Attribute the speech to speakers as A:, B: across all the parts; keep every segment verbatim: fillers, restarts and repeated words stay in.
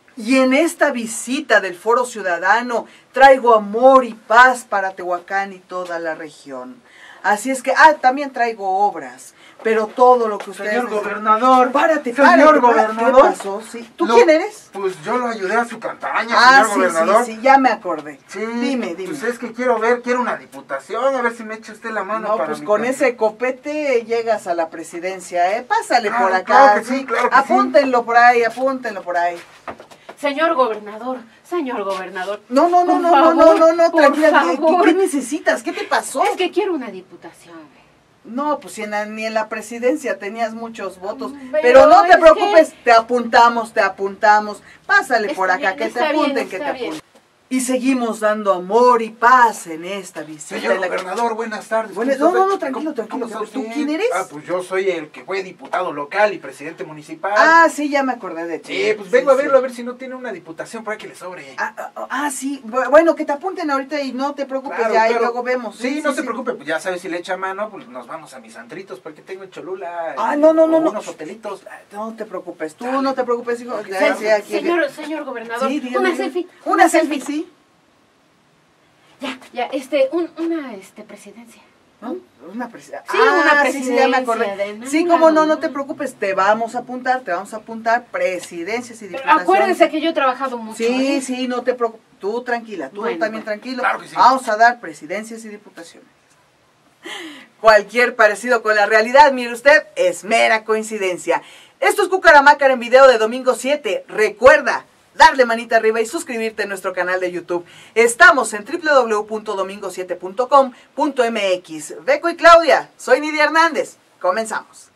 A: Y en esta visita del Foro Ciudadano traigo amor y paz para Tehuacán y toda la región. Así es que, ah, también traigo obras, pero todo lo que ustedes...
B: Señor gobernador,
A: párate,
B: señor
A: párate,
B: gobernador.
A: ¿qué pasó? ¿Sí? ¿Tú
B: Lo,
A: quién eres?
B: Pues yo lo ayudé a su campaña,
A: Ah,
B: señor
A: sí,
B: gobernador.
A: sí, sí, ya me acordé.
B: Sí,
A: dime, dime.
B: Pues es que quiero ver, quiero una diputación, a ver si me echa usted la mano
A: No,
B: para
A: pues
B: mi
A: con
B: campaña.
A: ese copete llegas a la presidencia, ¿eh? Pásale
B: Ah,
A: por acá.
B: claro que sí, claro que
A: apúntenlo por ahí, apúntenlo por ahí.
C: Señor gobernador, señor gobernador.
A: No, no, no,
C: por
A: no,
C: favor,
A: no, no, no,
C: por
A: tranquila. ¿Qué,
C: favor.
A: qué necesitas? ¿Qué te pasó?
C: Es que quiero una diputación.
A: No, pues si en la- ni en la presidencia tenías muchos votos.
C: Pero
A: Pero, no te
C: es
A: preocupes, te apuntamos, te apuntamos. Pásale
C: Está
A: por acá,
C: bien,
A: que te
C: está bien,
A: apunten, que te
C: está bien.
A: apunten. Y seguimos dando amor y paz en esta visita.
B: Señor
A: de la-
B: gobernador, buenas tardes.
A: Buenas-
B: ¿Cómo
A: no,
B: está?
A: no, no, tranquilo,
B: ¿Cómo-
A: tranquilo,
B: cómo está
A: ¿tú
B: usted?
A: quién eres?
B: Ah, pues yo soy el que fue diputado local y presidente municipal.
A: Ah, sí, ya me acordé de ti.
B: Sí, pues vengo a
A: Sí,
B: verlo a
A: sí.
B: ver si no tiene una diputación para que le sobre.
A: Ah, ah, ah, sí, Bu- bueno, que te apunten ahorita y no te preocupes,
B: Claro,
A: ya, y
B: claro.
A: luego vemos.
B: Sí, no se preocupe, pues ya sabes si le echa mano, pues nos vamos a mis antritos porque tengo en Cholula.
A: Ah,
B: eh,
A: no, no, no,
B: o
A: no.
B: unos hotelitos.
A: No te preocupes, tú
B: Dale.
A: no te preocupes, hijo.
B: Ok.
A: Ya,
C: Se-
A: sí, aquí-
C: señor, señor gobernador,
A: Sí, dígame,
C: una
A: dígame.
C: selfie.
A: Una selfie, sí.
C: Ya, ya, este, un, una, este, presidencia.
A: ¿No? Una presidencia.
C: Sí, una
A: sí, sí, ya me acordé.
C: presidencia de
A: Sí,
C: nada,
A: cómo no, no
C: no.
A: te preocupes, te vamos a apuntar, te vamos a apuntar presidencias y
C: Pero
A: diputaciones.
C: acuérdense que yo he trabajado mucho.
A: Sí,
C: ¿eh?
A: sí, no te preocupes, tú tranquila, tú
C: Bueno,
A: también
C: bueno.
A: tranquilo.
B: Claro que sí.
A: Vamos a dar presidencias y diputaciones. Cualquier parecido con la realidad, mire usted, es mera coincidencia. Esto es Cucaramácara en video de domingo siete. Recuerda darle manita arriba y suscribirte a nuestro canal de YouTube. Estamos en w w w punto domingo siete punto com punto m x. Beco y Claudia, soy Nidia Hernández. Comenzamos.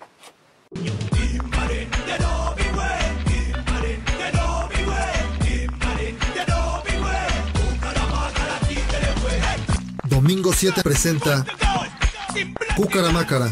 D: Domingo siete presenta Cucaramácara.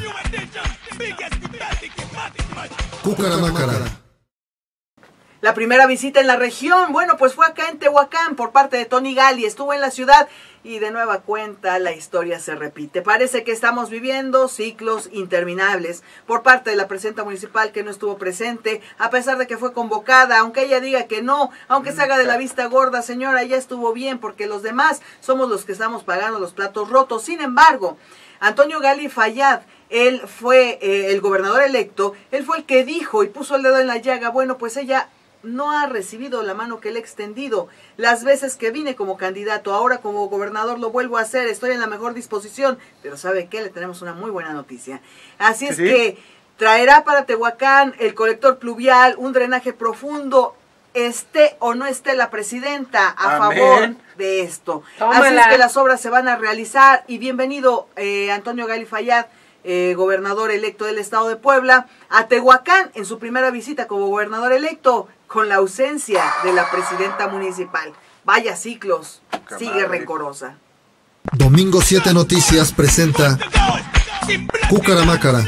D: Cucaramácara.
A: La primera visita en la región, bueno, pues fue acá en Tehuacán por parte de Tony Gali. Estuvo en la ciudad y de nueva cuenta la historia se repite. Parece que estamos viviendo ciclos interminables por parte de la presidenta municipal que no estuvo presente, a pesar de que fue convocada, aunque ella diga que no, aunque se haga de la vista gorda, señora, ya estuvo bien, porque los demás somos los que estamos pagando los platos rotos. Sin embargo, Antonio Gali Fayad, él fue eh, el gobernador electo, él fue el que dijo y puso el dedo en la llaga, bueno, pues ella no ha recibido la mano que le he extendido las veces que vine como candidato. Ahora como gobernador lo vuelvo a hacer, estoy en la mejor disposición, pero ¿sabe qué? Le tenemos una muy buena noticia. Así es
B: ¿Sí?
A: que traerá para Tehuacán el colector pluvial, un drenaje profundo, esté o no esté la presidenta a
B: Amén.
A: favor de esto. Así
C: Tómala.
A: es que las obras se van a realizar y bienvenido eh, Antonio Gali Fayad, eh, gobernador electo del estado de Puebla, a Tehuacán en su primera visita como gobernador electo, con la ausencia de la presidenta municipal. Vaya ciclos,
B: Qué
A: sigue
B: madre.
A: rencorosa.
D: Domingo siete Noticias presenta Cucaramácara.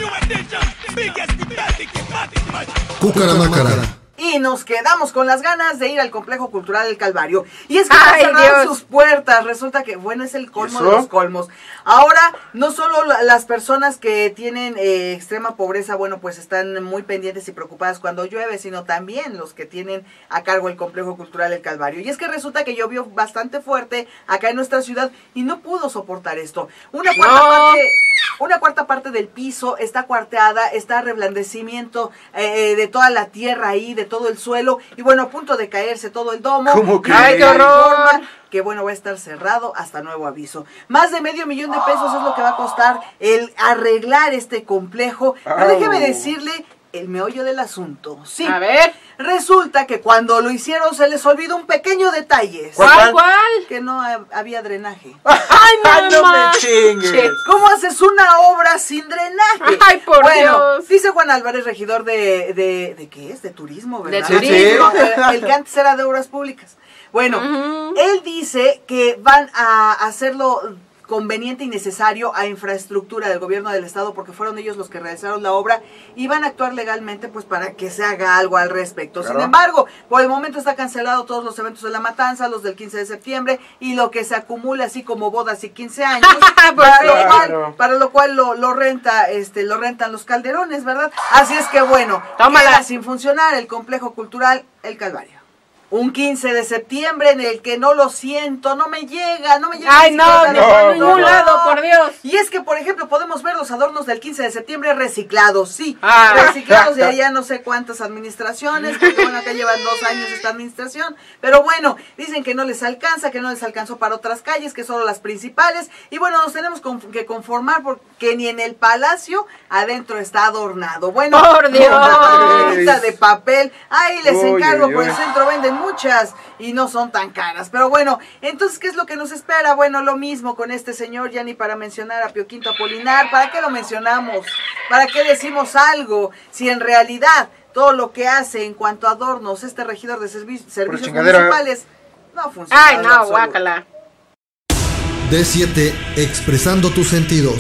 D: Cucaramácara.
A: Y nos quedamos con las ganas de ir al Complejo Cultural del Calvario. Y es que
C: ¡Ay,
A: han cerrado
C: Dios!
A: sus puertas. Resulta que, bueno, es el colmo
B: ¿Y
A: de
B: eso?
A: los colmos. Ahora, no solo la- las personas que tienen eh, extrema pobreza, bueno, pues están muy pendientes y preocupadas cuando llueve, sino también los que tienen a cargo el Complejo Cultural del Calvario. Y es que resulta que llovió bastante fuerte acá en nuestra ciudad y no pudo soportar esto. Una cuarta
C: No.
A: parte... Una cuarta parte del piso está cuarteada, está reblandecimiento eh, de toda la tierra ahí, de todo el suelo, y bueno, a punto de caerse todo el domo.
B: ¿Cómo
A: Y
B: crees?
A: de
C: ¡Ay, qué
A: tal
C: horror!
A: forma que bueno, va a estar cerrado hasta nuevo aviso. Más de medio millón de pesos es lo que va a costar el arreglar este complejo. Pero
B: Au.
A: déjeme decirle el meollo del asunto. Sí,
C: A ver,
A: resulta que cuando lo hicieron se les olvidó un pequeño detalle.
B: ¿Cuál?
C: ¿cuál, cuál?
A: Que no ha- había drenaje.
C: ¡Ay,
B: ¡Ay, no me
C: mamá!
B: chingues!
A: ¿Cómo haces una obra sin drenaje?
C: Ay, por
A: bueno,
C: Dios.
A: dice Juan Álvarez, regidor de, de, ¿de qué es? De turismo, ¿verdad?
C: De turismo.
A: El, el que antes era de obras públicas. Bueno,
C: Ujú.
A: él dice que van a hacerlo conveniente y necesario a infraestructura del gobierno del estado porque fueron ellos los que realizaron la obra y van a actuar legalmente pues para que se haga algo al respecto.
B: Claro.
A: Sin embargo, por el momento está cancelado todos los eventos de la matanza, los del quince de septiembre y lo que se acumula así como bodas y quince años, para, lo
B: Claro.
A: cual, para lo cual lo, lo renta, este, lo rentan los calderones, ¿verdad? Así es que bueno,
C: Tómala.
A: queda sin funcionar el complejo cultural El Calvario. Un quince de septiembre en el que no lo siento, no me llega, no me llega.
C: Ay, no,
A: ni
C: no, por ningún lado, por Dios.
A: Y es que, por ejemplo, podemos ver los adornos del quince de septiembre reciclados, sí,
C: Ah.
A: reciclados de allá no sé cuántas administraciones, porque bueno, acá llevan dos años esta administración, pero bueno, dicen que no les alcanza, que no les alcanzó para otras calles, que solo las principales, y bueno, nos tenemos que conformar porque ni en el palacio adentro está adornado. Bueno,
C: por Dios,
A: una bolita de papel, ahí les
E: Uy,
A: encargo,
E: uy,
A: por
E: uy.
A: el centro venden muchas y no son tan caras. Pero bueno, entonces, ¿qué es lo que nos espera? Bueno, lo mismo con este señor, ya ni para mencionar a Pio Quinto Apolinar. ¿Para qué lo mencionamos? ¿Para qué decimos algo? Si en realidad todo lo que hace en cuanto a adornos este regidor de servi servicios
E: chingadera.
A: municipales no funciona.
C: Ay,
A: en
C: no,
A: absoluto.
C: guácala.
D: D siete, expresando tus sentidos.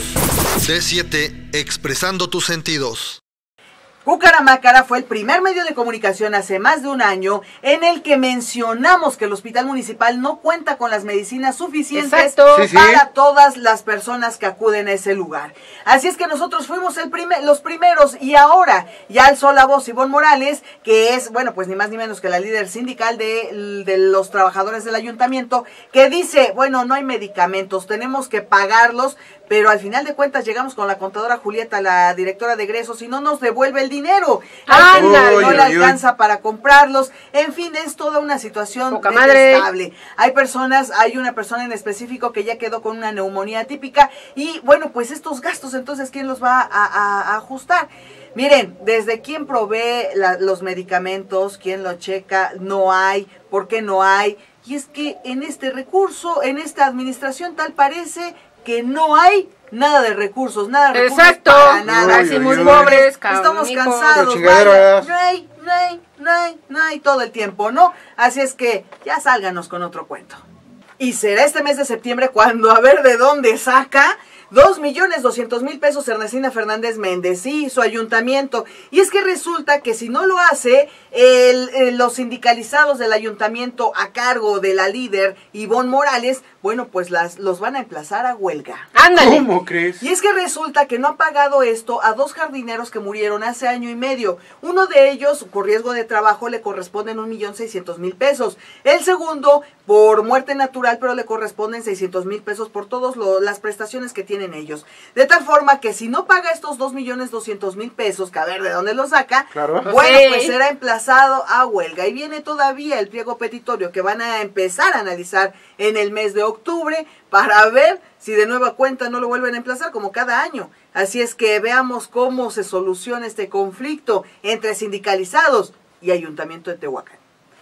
D: D siete, expresando tus sentidos.
A: Cucaramácara fue el primer medio de comunicación hace más de un año en el que mencionamos que el hospital municipal no cuenta con las medicinas suficientes
C: Exacto.
E: Sí, sí.
A: para todas las personas que acuden a ese lugar. Así es que nosotros fuimos el primer, los primeros y ahora ya alzó la voz Ivonne Morales, que es, bueno, pues ni más ni menos que la líder sindical de, de los trabajadores del ayuntamiento, que dice, bueno, no hay medicamentos, tenemos que pagarlos, pero al final de cuentas llegamos con la contadora Julieta, la directora de egresos, y no nos devuelve el dinero. Hay gente que
C: Ándale.
A: no le
E: Uy, uy, uy.
A: alcanza para comprarlos. En fin, es toda una situación
C: Poca madre.
A: detestable. Hay personas, hay una persona en específico que ya quedó con una neumonía típica y bueno, pues estos gastos, entonces, ¿quién los va a, a- a ajustar? Miren, desde quién provee la- los medicamentos, quién lo checa, no hay, ¿por qué no hay? Y es que en este recurso, en esta administración, tal parece que no hay nada de recursos, nada de recursos
C: Exacto.
A: para nada.
E: Uy,
C: Así
E: uy,
C: muy
E: uy.
C: pobres,
A: Estamos
C: cabrón.
A: cansados,
E: Pero chingaderas.
A: vaya, no hay, no hay, no hay, no hay todo el tiempo, ¿no? Así es que ya sálganos con otro cuento. Y será este mes de septiembre cuando a ver de dónde saca dos millones doscientos mil pesos Ernestina Fernández Méndez, sí, su ayuntamiento. Y es que resulta que si no lo hace, el, el- los sindicalizados del ayuntamiento a cargo de la líder Ivonne Morales, bueno, pues las, los van a emplazar a huelga.
C: Ándale.
E: ¿Cómo crees?
A: Y es que resulta que no ha pagado esto a dos jardineros que murieron hace año y medio. Uno de ellos, por riesgo de trabajo, le corresponden un millón seiscientos mil pesos. El segundo, por muerte natural, pero le corresponden seiscientos mil pesos por todas las prestaciones que tienen ellos. De tal forma que si no paga estos dos millones doscientos mil pesos, que a ver de dónde los saca,
E: Claro.
A: bueno,
C: Sí.
A: pues será emplazado a huelga. Y viene todavía el pliego petitorio que van a empezar a analizar en el mes de octubre para ver si de nueva cuenta no lo vuelven a emplazar como cada año. Así es que veamos cómo se soluciona este conflicto entre sindicalizados y Ayuntamiento de Tehuacán.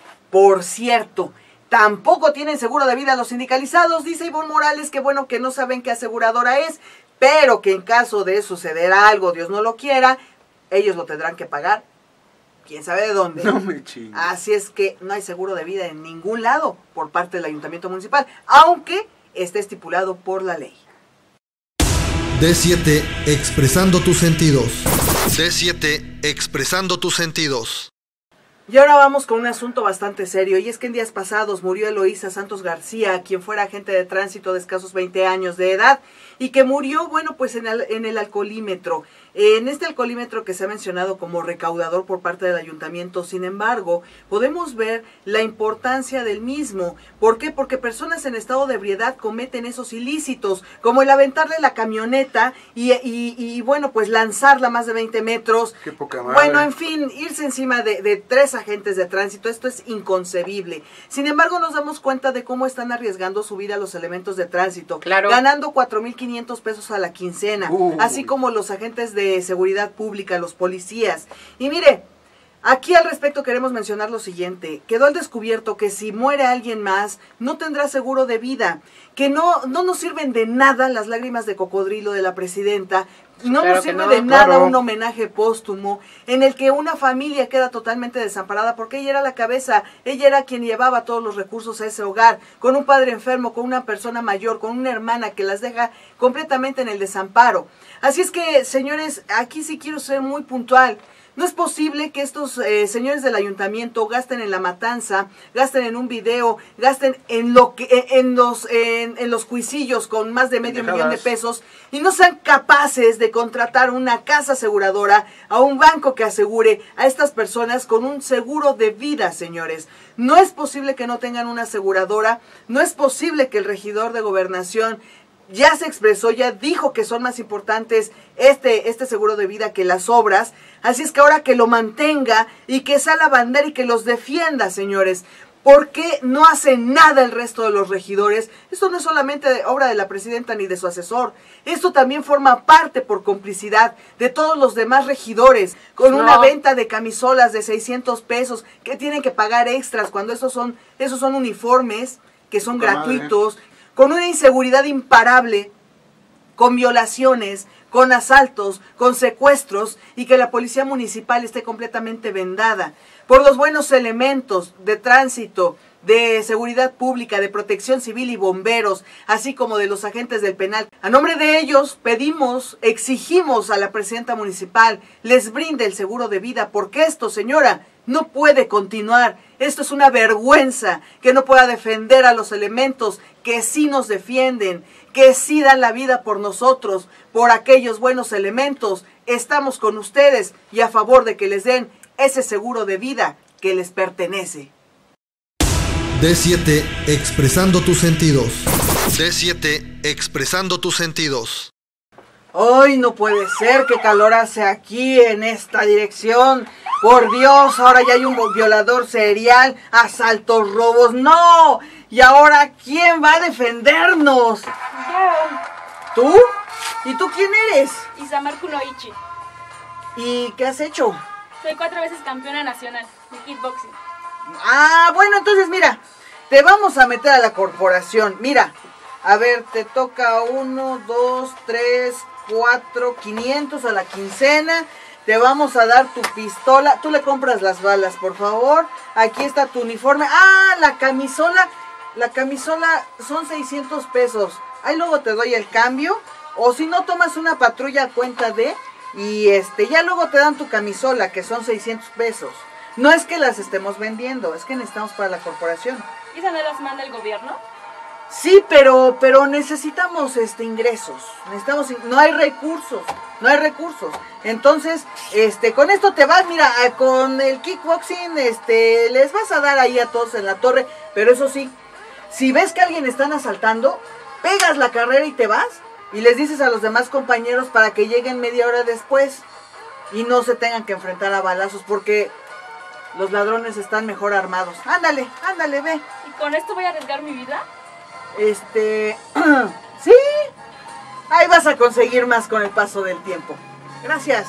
A: Por cierto, tampoco tienen seguro de vida los sindicalizados, dice Ivonne Morales, que bueno, que no saben qué aseguradora es, pero que en caso de suceder algo, Dios no lo quiera, ellos lo tendrán que pagar, quién sabe de dónde.
E: No me chingues.
A: Así es que no hay seguro de vida en ningún lado por parte del Ayuntamiento Municipal, aunque esté estipulado por la ley.
D: D siete, expresando tus sentidos. D siete, expresando tus sentidos.
A: Y ahora vamos con un asunto bastante serio, y es que en días pasados murió Eloísa Santos García, quien fuera agente de tránsito de escasos veinte años de edad, y que murió, bueno, pues en el, en el alcoholímetro. En este alcoholímetro que se ha mencionado como recaudador por parte del ayuntamiento, sin embargo, podemos ver la importancia del mismo. ¿Por qué? Porque personas en estado de ebriedad cometen esos ilícitos, como el aventarle la camioneta y, y, y bueno, pues lanzarla más de veinte metros.
E: Qué poca madre.
A: Bueno, en fin, irse encima de, de tres agentes de tránsito, esto es inconcebible. Sin embargo, nos damos cuenta de cómo están arriesgando su vida los elementos de tránsito,
C: Claro.
A: ganando cuatro mil quinientos pesos a la quincena,
E: Uh.
A: así como los agentes de seguridad pública, los policías. Y mire, aquí al respecto queremos mencionar lo siguiente: quedó al descubierto que si muere alguien más, no tendrá seguro de vida, que no, no nos sirven de nada las lágrimas de cocodrilo de la presidenta, no
C: Claro
A: nos
C: que
A: sirve
C: no.
A: de nada
E: Claro.
A: un homenaje póstumo en el que una familia queda totalmente desamparada porque ella era la cabeza, ella era quien llevaba todos los recursos a ese hogar, con un padre enfermo, con una persona mayor, con una hermana que las deja completamente en el desamparo. Así es que, señores, aquí sí quiero ser muy puntual. No es posible que estos eh, señores del ayuntamiento gasten en la matanza, gasten en un video, gasten en lo que en los en, en los juicillos con más de medio millón de pesos y no sean capaces de contratar una casa aseguradora, a un banco que asegure a estas personas con un seguro de vida, señores. No es posible que no tengan una aseguradora, no es posible que el regidor de Gobernación ya se expresó, ya dijo que son más importantes este, este seguro de vida que las obras. Así es que ahora que lo mantenga y que sea la bandera y que los defienda, señores. ¿Por qué no hace nada el resto de los regidores? Esto no es solamente de obra de la presidenta ni de su asesor. Esto también forma parte por complicidad de todos los demás regidores. Con no. una venta de camisolas de seiscientos pesos que tienen que pagar extras cuando esos son, esos son uniformes que son gratuitos. Madre. Con una inseguridad imparable, con violaciones, con asaltos, con secuestros y que la policía municipal esté completamente vendada. Por los buenos elementos de tránsito, de seguridad pública, de protección civil y bomberos, así como de los agentes del penal. A nombre de ellos pedimos, exigimos a la presidenta municipal, les brinde el seguro de vida, porque esto, señora, no puede continuar. Esto es una vergüenza que no pueda defender a los elementos que sí nos defienden, que sí dan la vida por nosotros, por aquellos buenos elementos. Estamos con ustedes y a favor de que les den ese seguro de vida que les pertenece.
D: D siete, expresando tus sentidos. D siete, expresando tus sentidos.
A: Hoy no puede ser, que calor hace aquí en esta dirección. Por Dios, ahora ya hay un violador serial, asaltos, robos. ¡No! ¿Y ahora quién va a defendernos?
E: Yo.
A: ¿Tú? ¿Y tú quién eres?
E: Isamar Kunoichi.
A: ¿Y qué has hecho?
E: Soy cuatro veces campeona nacional de kickboxing.
A: Ah, bueno, entonces mira, te vamos a meter a la corporación. Mira, a ver, te toca uno, dos, tres, cuatro, quinientos a la quincena. Te vamos a dar tu pistola. Tú le compras las balas, por favor. Aquí está tu uniforme. Ah, la camisola. La camisola son seiscientos pesos. Ahí luego te doy el cambio. O si no, tomas una patrulla a cuenta de... Y este, ya luego te dan tu camisola, que son seiscientos pesos. No es que las estemos vendiendo, es que necesitamos para la corporación.
E: ¿Y eso no las manda el gobierno?
A: Sí, pero pero necesitamos este ingresos. Necesitamos, no hay recursos, no hay recursos. Entonces, este, con esto te vas, mira, con el kickboxing, este, les vas a dar ahí a todos en la torre, pero eso sí, si ves que alguien están asaltando, pegas la carrera y te vas. Y les dices a los demás compañeros para que lleguen media hora después y no se tengan que enfrentar a balazos, porque los ladrones están mejor armados. Ándale, ándale, ve.
E: ¿Y con esto voy a arriesgar mi vida?
A: Este, sí, ahí vas a conseguir más con el paso del tiempo. Gracias.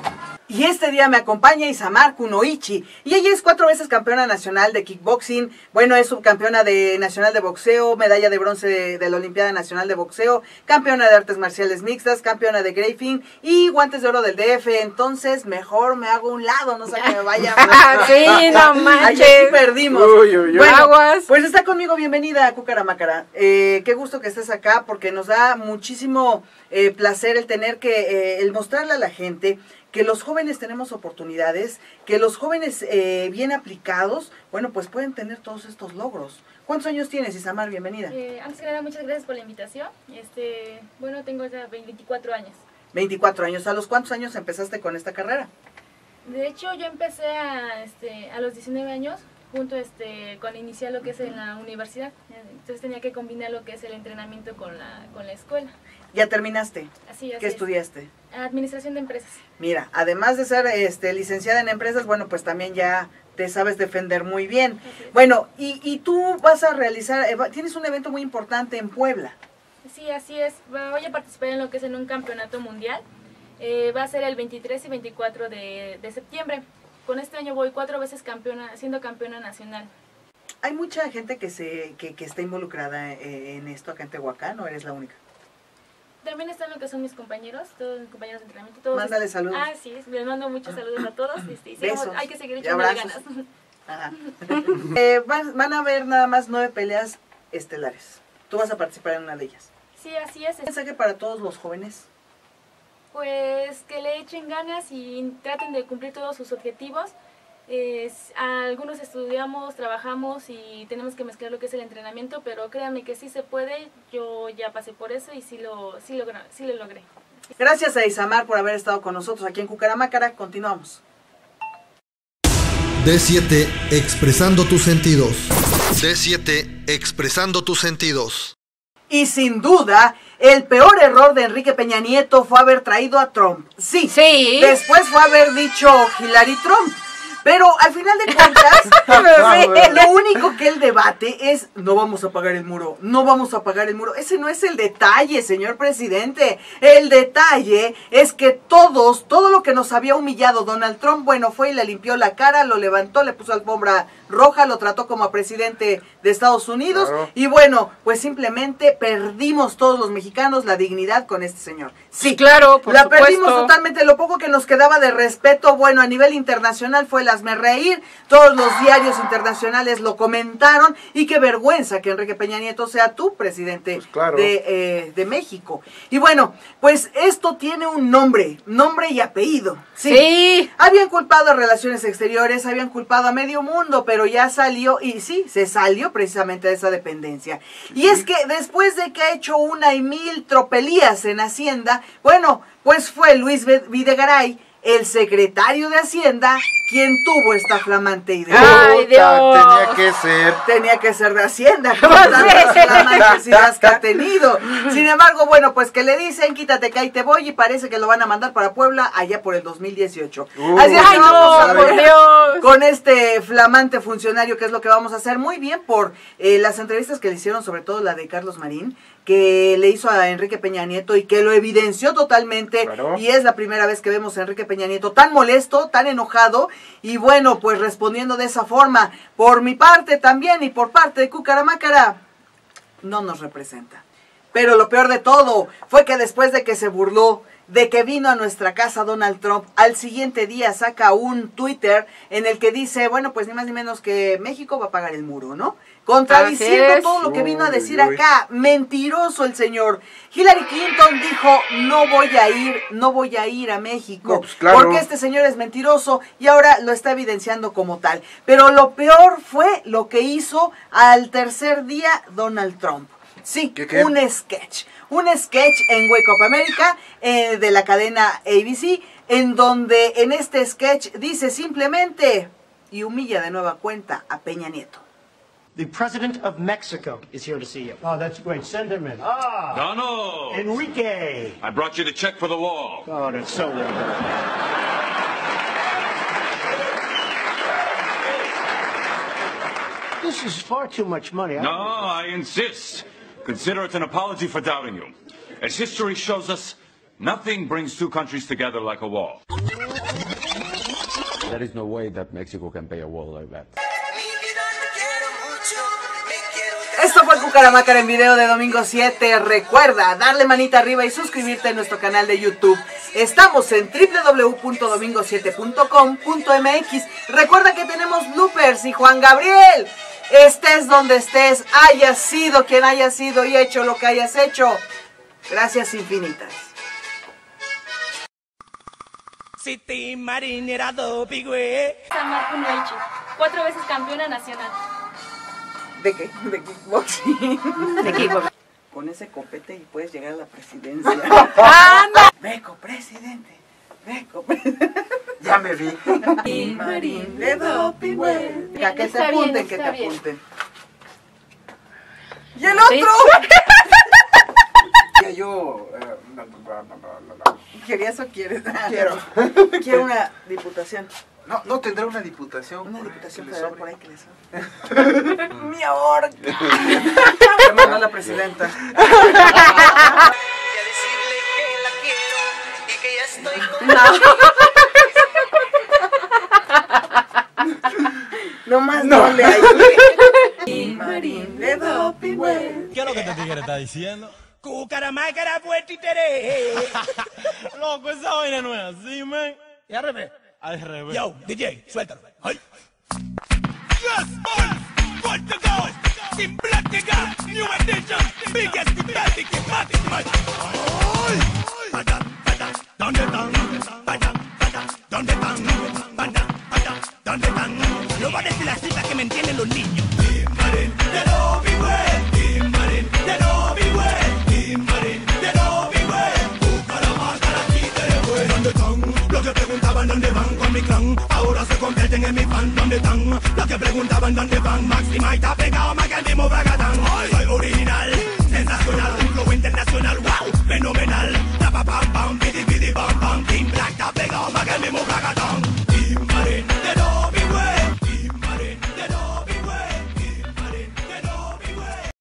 A: Y este día me acompaña Isamar Kunoichi, y ella es cuatro veces campeona nacional de kickboxing. Bueno, es subcampeona de nacional de boxeo, medalla de bronce de, de la Olimpiada Nacional de Boxeo, campeona de artes marciales mixtas, campeona de grappling y guantes de oro del D F. Entonces, mejor me hago un lado, no sé que me vaya.
C: Sí, no manches.
A: Ahí perdimos.
B: Uy, uy, uy.
A: Bueno,
C: Aguas.
A: pues está conmigo, bienvenida, Cucaramácara. Eh, qué gusto que estés acá, porque nos da muchísimo eh, placer el tener que, eh, el mostrarle a la gente que los jóvenes tenemos oportunidades, que los jóvenes eh, bien aplicados, bueno, pues pueden tener todos estos logros. ¿Cuántos años tienes, Isamar? Bienvenida.
E: Eh, antes que nada, muchas gracias por la invitación. Este, bueno, tengo ya veinticuatro años.
A: veinticuatro años. ¿A los cuántos años empezaste con esta carrera?
E: De hecho, yo empecé a, este, a los diecinueve años, junto este, con iniciar lo que es en la universidad. Entonces tenía que combinar lo que es el entrenamiento con la, con la escuela.
A: ¿Ya terminaste?
E: Así, así
A: ¿Qué
E: es.
A: estudiaste?
E: Administración de empresas.
A: Mira, además de ser este, licenciada en empresas, bueno, pues también ya te sabes defender muy bien. Bueno, y, y tú vas a realizar, eh, tienes un evento muy importante en Puebla.
E: Sí, así es. Voy a participar en lo que es en un campeonato mundial. Eh, va a ser el veintitrés y veinticuatro de, de septiembre. Con este año voy cuatro veces campeona, siendo campeona nacional.
A: Hay mucha gente que se que, que está involucrada en, en esto acá en Tehuacán, ¿o eres la única?
E: También están lo que son mis compañeros, todos mis compañeros de entrenamiento. Todos.
A: Mándale saludos.
E: Ah, sí, les mando muchos saludos a todos. Este, y sigamos,
A: Besos
E: hay que seguir
A: y
E: echándole
A: abrazos.
E: ganas.
A: Ajá. eh, van, van a haber nada más nueve peleas estelares. Tú vas a participar en una de ellas.
E: Sí, así es.
A: Un mensaje para todos los jóvenes
E: Pues que le echen ganas y traten de cumplir todos sus objetivos. Eh, algunos estudiamos, trabajamos y tenemos que mezclar lo que es el entrenamiento, pero créanme que sí se puede. Yo ya pasé por eso y sí lo, sí lo, sí lo logré.
A: Gracias a Isamar por haber estado con nosotros aquí en Cucaramácara. Continuamos.
D: D siete, expresando tus sentidos. D siete, expresando tus sentidos.
A: Y sin duda, el peor error de Enrique Peña Nieto fue haber traído a Trump. Sí,
C: sí.
A: Después fue haber dicho Hillary Trump. Pero al final de cuentas, lo único que él debate es, no vamos a pagar el muro, no vamos a pagar el muro. Ese no es el detalle, señor presidente. El detalle es que todos, todo lo que nos había humillado Donald Trump, bueno, fue y le limpió la cara, lo levantó, le puso alfombra roja, lo trató como a presidente de Estados Unidos. Claro. Y bueno, pues simplemente perdimos todos los mexicanos la dignidad con este señor. Sí,
C: claro, por
A: la
C: supuesto.
A: Perdimos totalmente. Lo poco que nos quedaba de respeto, bueno, a nivel internacional fue la hazme reír, todos los diarios internacionales lo comentaron y qué vergüenza que Enrique Peña Nieto sea tu presidente pues claro. de, eh, de México. Y bueno, pues esto tiene un nombre, nombre y apellido. Sí. sí. Habían culpado a Relaciones Exteriores, habían culpado a medio mundo, pero ya salió, y sí, se salió precisamente de esa dependencia. Y sí. es que después de que ha hecho una y mil tropelías en Hacienda, bueno, pues fue Luis Videgaray, el secretario de Hacienda, quien tuvo esta flamante idea.
C: ¡Ay, Dios!
B: Tenía que ser.
A: Tenía que ser de Hacienda. Tantas flamantes ideas que ha tenido. Sin embargo, bueno, pues que le dicen, quítate que ahí te voy, y parece que lo van a mandar para Puebla allá por el dos mil dieciocho. Uh, Así es que vamos a ver con este flamante funcionario qué es lo que vamos a hacer. Muy bien por eh, las entrevistas que le hicieron, sobre todo la de Carlos Marín, que le hizo a Enrique Peña Nieto y que lo evidenció totalmente. Claro. Y es la primera vez que vemos a Enrique Peña Nieto tan molesto, tan enojado, y bueno, pues respondiendo de esa forma. Por mi parte también y por parte de Cucaramácara, no nos representa. Pero lo peor de todo fue que después de que se burló de que vino a nuestra casa Donald Trump, al siguiente día saca un Twitter en el que dice, bueno, pues ni más ni menos que México va a pagar el muro, ¿no? Contradiciendo todo lo que vino a decir acá. Mentiroso el señor. Hillary Clinton dijo, no voy a ir, no voy a ir a México, no, pues claro. porque este señor es mentiroso, y ahora lo está evidenciando como tal. Pero lo peor fue lo que hizo al tercer día Donald Trump. Sí, ¿Qué, qué? un sketch. Un sketch en Wake Up America eh, de la cadena A B C, en donde en este sketch dice simplemente, y humilla de nueva cuenta a Peña Nieto.
F: The president of Mexico is here to see you.
G: Oh, that's great. Send him in.
F: Ah,
G: Donald!
F: Enrique!
G: I brought you the check for the wall.
F: Oh, that's so well done. This is far too much money.
G: No, I insist. Consider it an apology for doubting you. As history shows us, nothing brings two countries together like a wall.
H: There is no way that Mexico can pay a wall like that.
A: Esto fue Cucaramácara en video de domingo siete. Recuerda darle manita arriba y suscribirte a nuestro canal de YouTube. Estamos en doble u doble u doble u punto domingo siete punto com punto m x. Recuerda que tenemos bloopers y Juan Gabriel, estés donde estés, hayas sido quien hayas sido y hecho lo que hayas hecho, gracias infinitas.
I: City Marinera Doping, güey.
E: Samar Kunuichi, cuatro veces campeona nacional.
A: ¿De qué? ¿De kickboxing?
C: ¿De kickboxing?
A: Con ese copete y puedes llegar a la presidencia.
C: ¡Anda!
A: Beco, presidente. Beco, presidente.
B: Ya me vi.
A: Y Marín de Doping, güey. Ya que te apunten, que te apunten. ¡Y el otro!
B: Que yo... Eh,
A: ¿Querías o quieres?
B: Quiero.
A: Quiero una diputación.
B: No, no tendrá una diputación.
A: Una diputación
B: que
A: federal por ahí que le sobre. ¡Mi ahorca! Me mandó la presidenta. No más no, no le hay. Y Marín de Doping, güey.
I: ¿Qué es lo que este tigre está diciendo? Cucaramácara fuerte y teré.
J: Loco, esa vaina no es así, man.
I: Y al revés.
J: Al revés.
I: Yo, D J, suéltalo. ¡Ay! Yes, boys! What to go? Sin plática, new edition, biggest, pathetic, pathetic match. ¡Ay! me entienden los niños. Timbarín, de no be way. Timbarín, de no be way. Timbarín, de no be way. Busca la máscara aquí te fue. ¿Dónde están? Los que preguntaban dónde van con mi clan, ahora se convierten en mi fan. ¿Dónde están? Los que preguntaban dónde van, Máxima y está pegado, más que el mismo Bragatán.